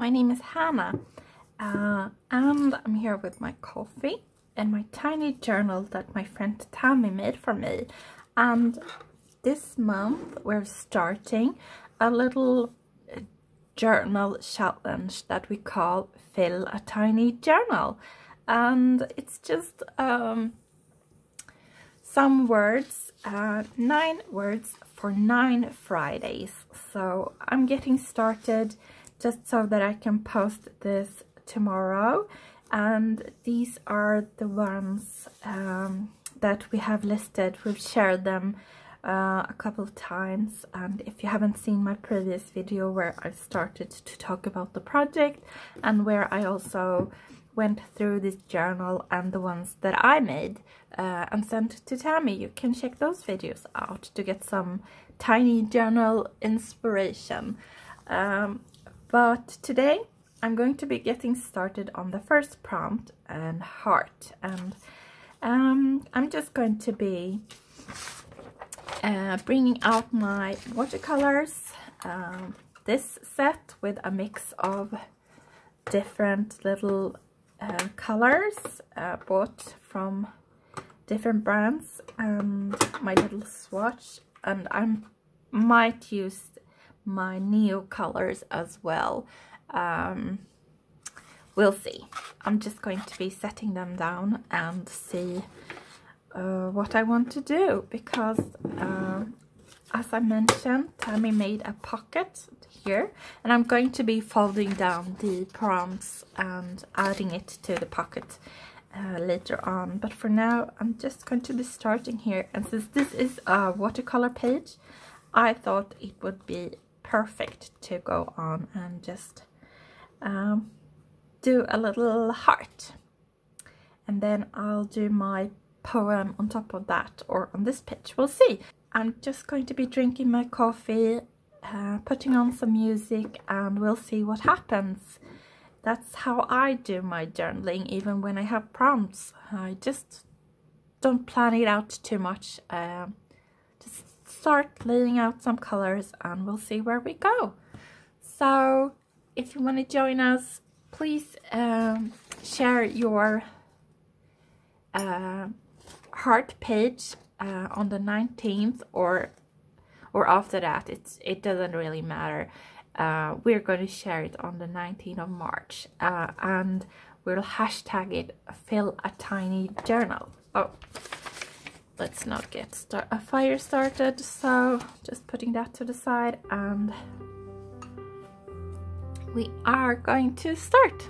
my name is Hannah, and I'm here with my coffee and my tiny journal that my friend Tammy made for me. And this month we're starting a little journal challenge that we call Fill a Tiny Journal, and it's just some words, 9 words for 9 Fridays. So I'm getting started just so that I can post this tomorrow, and these are the ones that we have listed. We've shared them a couple of times, and if you haven't seen my previous video where I started to talk about the project and where I also went through this journal and the ones that I made and sent to Tammy, you can check those videos out to get some tiny journal inspiration. But today I'm going to be getting started on the first prompt, and heart, and I'm just going to be bringing out my watercolors, this set with a mix of different little colors bought from different brands, and my little swatch, and I might use my Neo colors as well. We'll see. I'm just going to be setting them down and see what I want to do, because as I mentioned, Tammy made a pocket here, and I'm going to be folding down the prompts and adding it to the pocket later on. But for now, I'm just going to be starting here, and since this is a watercolor page, I thought it would be perfect to go on and just do a little heart, and then I'll do my poem on top of that, or on this page, we'll see. I'm just going to be drinking my coffee, putting on some music, and we'll see what happens. That's how I do my journaling, even when I have prompts. I just don't plan it out too much. Just start laying out some colors and we'll see where we go. So if you want to join us, please share your heart page on the 19th or after that. It doesn't really matter. We're going to share it on the 19th of March, and we'll hashtag it Fill a Tiny Journal. Oh, let's not get a fire started, so just putting that to the side, and we are going to start.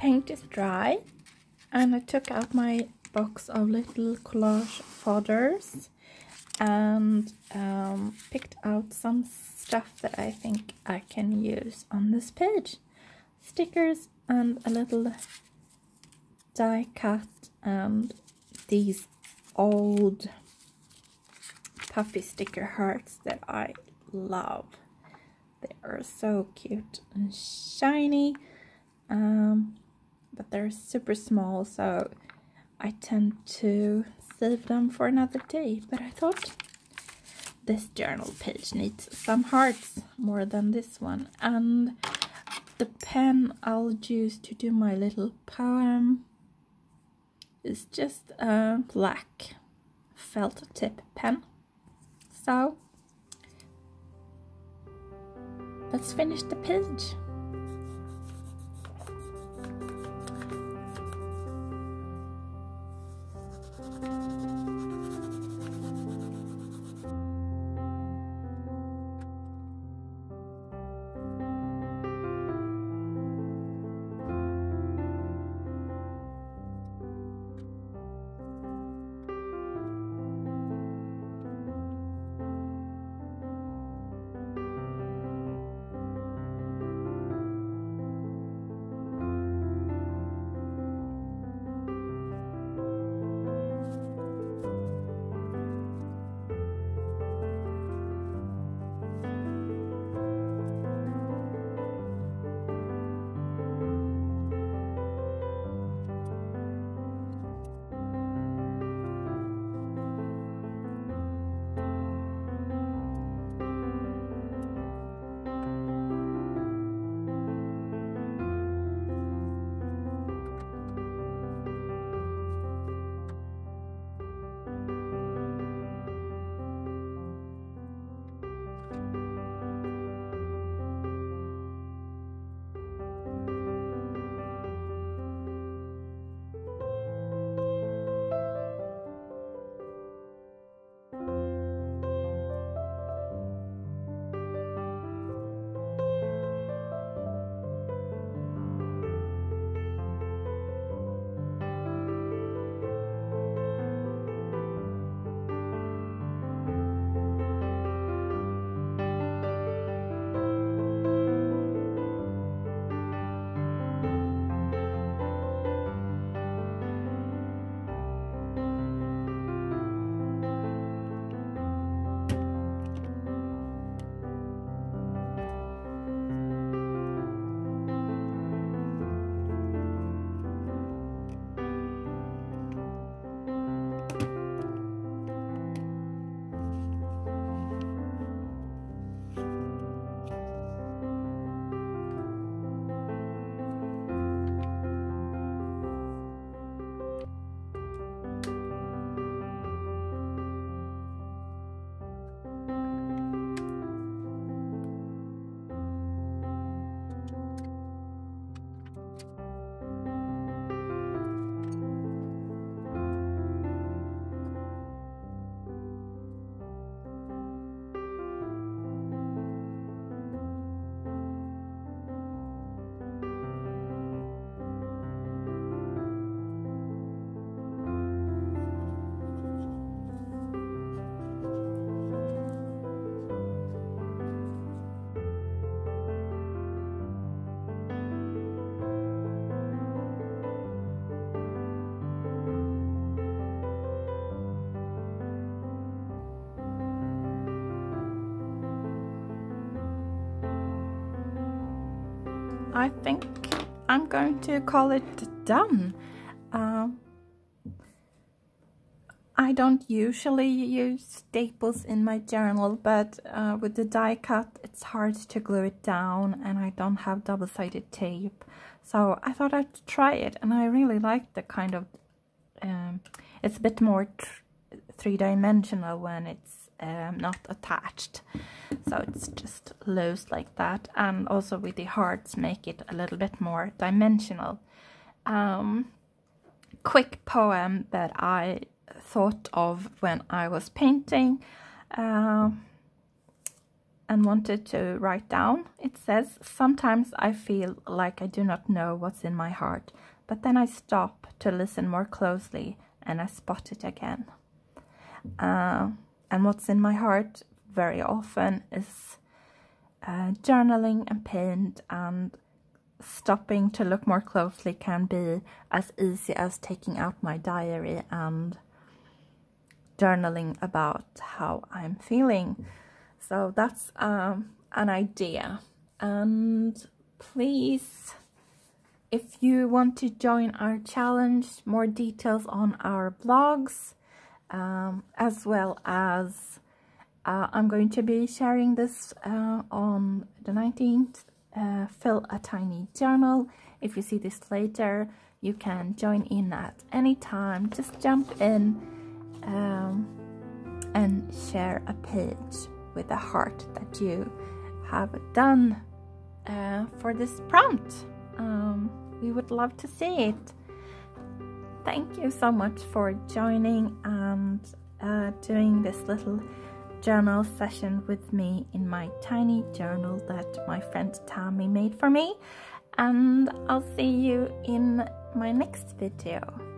paint is dry, and I took out my box of little collage folders and picked out some stuff that I think I can use on this page. Stickers and a little die cut and these old puffy sticker hearts that I love. They are so cute and shiny, but they're super small, so I tend to save them for another day. But I thought this journal page needs some hearts more than this one, and the pen I'll use to do my little poem is just a black felt tip pen. So let's finish the page. I think I'm going to call it done. I don't usually use staples in my journal, but with the die cut it's hard to glue it down, and I don't have double-sided tape, so I thought I'd try it, and I really like the kind of it's a bit more three-dimensional when it's not attached, so it's just loose like that, and also with the hearts make it a little bit more dimensional. Quick poem that I thought of when I was painting, and and wanted to write down. It says, sometimes I feel like I do not know what's in my heart, but then I stop to listen more closely and I spot it again. And what's in my heart very often is journaling and paint, and stopping to look more closely can be as easy as taking out my diary and journaling about how I'm feeling. So that's an idea. And please, if you want to join our challenge, more details on our blogs, as well as I'm going to be sharing this on the 19th, fill a tiny journal. If you see this later, you can join in at any time. Just jump in and share a page with a heart that you have done for this prompt. We would love to see it. Thank you so much for joining and doing this little journal session with me in my tiny journal that my friend Tammy made for me. And I'll see you in my next video.